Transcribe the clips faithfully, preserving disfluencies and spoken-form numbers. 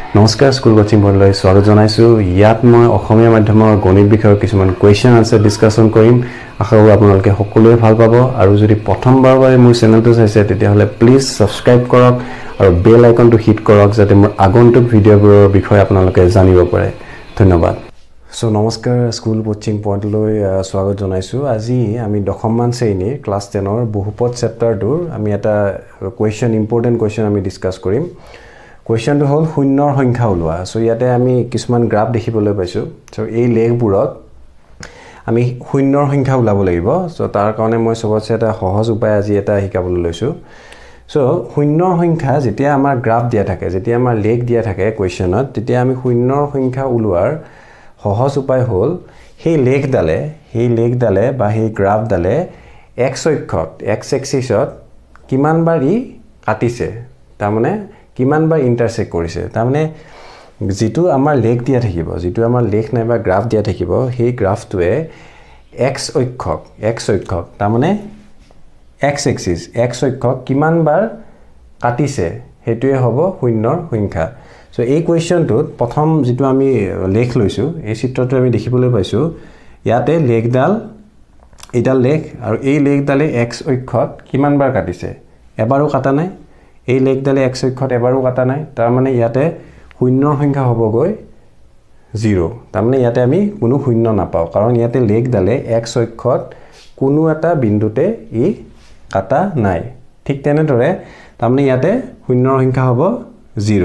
নমস্কাৰ school coaching পইণ্টলৈ স্বাগত জনাইছো ইয়াত মই অসমীয়া মাধ্যমৰ গণিত বিষয়ৰ কিছুমান কোৱেশ্চন আনসাৰ ডিসকাশন কৰিম আশা কৰো আপোনালোকে সকলোৱে ভাল পাব আৰু যদি প্ৰথমবাৰৰ বাবে মোৰ চেনেলটো চাইছে তেতিয়া হলে প্লিজ সাবস্ক্ৰাইব কৰক আৰু বেল আইকনটো হিট কৰক যাতে মোৰ আগন্তুক ভিডিঅ'বোৰৰ বিষয়ে আপোনালোকে জানিব পাৰে ধন্যবাদ সো নমস্কাৰ স্কুল কোচিং পইণ্টলৈ স্বাগত জনাইছো আজি আমি দশমমান শ্ৰেণীৰ ক্লাছ দহ ৰ বহুপদ চেপ্টাৰটোৰ আমি এটা কোৱেশ্চন ইম্পৰ্টেন্ট কোৱেশ্চন আমি ডিসকাস কৰিম Question to hold শূন্যৰ সংখ্যা উলোৱা সো ইয়াতে আমি কিছুমান গ্ৰাফ দেখিবলৈ পাইছো সো এই লেখবোৰত আমি শূন্যৰ সংখ্যা উলাব লাগিব সো তাৰ কাৰণে মই সবতছে এটা সহজ উপায় আজি এটা শিকাবলৈ লৈছো সো শূন্যৰ সংখ্যা যেতিয়া আমাৰ গ্ৰাফ দিয়া থাকে যেতিয়া আমাৰ লেখ দিয়া থাকে কোৱেশ্চনত তেতিয়া আমি শূন্যৰ সংখ্যা উলোৱাৰ সহজ উপায় হ'ল সেই লেখডালে সেই লেখডালে বা সেই গ্ৰাফডালে x অক্ষত x এক্সিছত কিমান বাৰ ই কাটিছে তাৰ মানে কিমান বাৰ ইন্টাৰসেক্ট কৰিছে তাৰ মানে যেটো আমাৰ লেখ দিয়া থাকিব যেটো আমাৰ লেখ নাইবা গ্ৰাফ দিয়া থাকিব সেই গ্ৰাফটোৱে x অক্ষক x অক্ষক তাৰ মানে x এক্সিস x অক্ষক কিমান বাৰ কাটিছে হেতুৱে হ'ব শূন্যৰ সংখ্যা সো এই কোৱেশ্চনটোত প্ৰথম যেটো আমি লেখ লৈছো এই চিত্ৰটো আমি দেখিবলৈ পাইছো ইয়াতে লেখডাল এডাল লেখ আৰু এই লেখডালে x অক্ষত কিমান বাৰ কাটিছে এবাৰো কাটা নাই এই লেখডালে x অক্ষত এবাৰো কাটা নাই তাৰ মানে ইয়াতে শূন্যৰ সংখ্যা হ'বগৈ শূন্য তাৰ মানে ইয়াতে আমি কোনো শূন্য নাপাও কাৰণ ইয়াতে লেখডালে x অক্ষত কোনো এটা বিন্দুতে ই কাটা নাই ঠিক তেনেদৰে তাৰ মানে ইয়াতে শূন্যৰ সংখ্যা হ'ব শূন্য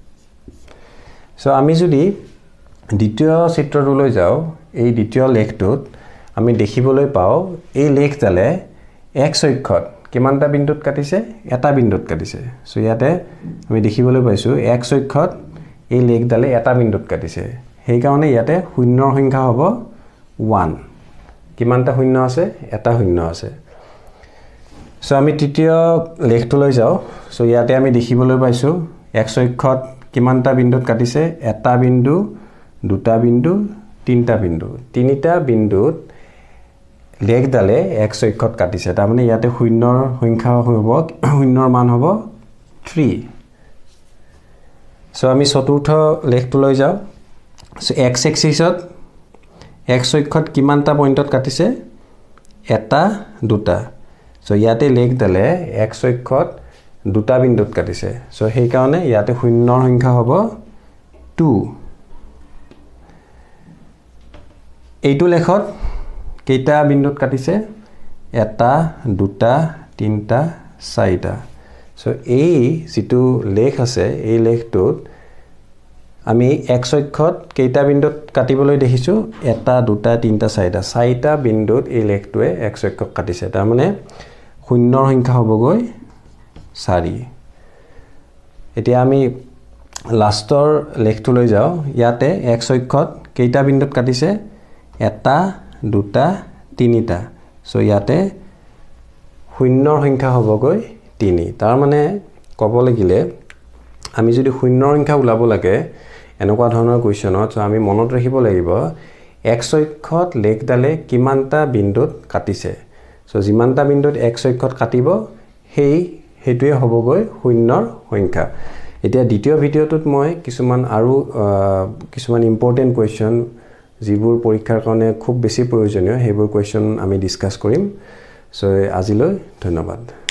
সো আমি যদি দ্বিতীয় চিত্ৰটোলৈ যাও এই দ্বিতীয় লেখটোত আমি দেখিবলৈ পাও এই লেখডালে x অক্ষত কিমানটা বিন্দুত কাটিছে এটা বিন্দুত কাটিছে সো ইয়াতে আমি দেখিবলৈ পাইছো x অক্ষত এই লেখডালে এটা বিন্দুত কাটিছে সেই কাৰণে ইয়াতে শূন্যৰ সংখ্যা হ'ব এক কিমানটা শূন্য আছে এটা শূন্য আছে সো আমি তৃতীয় লেখটোলৈ যাও সো ইয়াতে আমি দেখিবলৈ পাইছো x অক্ষত কিমানটা বিন্দুত কাটিছে এটা বিন্দু দুটা বিন্দু তিনটা বিন্দু তিনিটা বিন্দুত লেখডালে x অক্ষত কাটিছে তাৰ মানে ইয়াতে শূন্যৰ সংখ্যা হ'ব শূন্যৰ মান হ'ব তিন সো আমি চতুৰ্থ লেখটোলৈ যাও সো x এক্সিছত x অক্ষত কিমানটা পইণ্টত কাটিছে এটা দুটা সো ইয়াতে লেখডালে x অক্ষত দুটা বিন্দুত কাটিছে সো সেই কাৰণে ইয়াতে শূন্যৰ সংখ্যা হ'ব দুই এইটো লেখত কেইটা বিন্দুত কাটিছে এটা দুটা তিনটা চাৰিটা সো এই যেটো লেখ আছে এই লেখটোত আমি x অক্ষত কেইটা বিন্দুত কাটিবলৈ দেখিছো এটা দুটা তিনটা চাৰিটা চাৰিটা বিন্দুত এই লেখটোৱে x অক্ষক কাটিছে তাৰ মানে শূন্যৰ সংখ্যা হ'বগৈ চাৰি এতিয়া আমি লাষ্টৰ লেখটোলৈ যাও ইয়াতে x অক্ষত কেইটা বিন্দুত কাটিছে এটা দুটা তিনিটা সো ইয়াতে শূন্যৰ সংখ্যা হ'বগৈ তিনি তাৰ মানে ক'ব লাগিলে আমি যদি শূন্যৰ সংখ্যা উলাব লাগে এনেকুৱা ধৰণৰ কোৱেশ্চনত সো আমি মনত ৰাখিব লাগিব x অক্ষত লেখডালে কিমানটা বিন্দুত কাটিছে সো যিমানটা বিন্দুত x অক্ষত কাটিব সেই হেতুৱে হ'বগৈ শূন্যৰ সংখ্যা এতিয়া দ্বিতীয় ভিডিঅ'টোত মই কিছুমান আৰু কিছুমান ইম্পৰ্টেন্ট কোৱেশ্চন যিবোৰ পৰীক্ষাৰ কাৰণে খুব বেছি প্ৰয়োজনীয় হেবোৰ কোৱেশ্চন আমি ডিসকাস কৰিম সো আজিলৈ ধন্যবাদ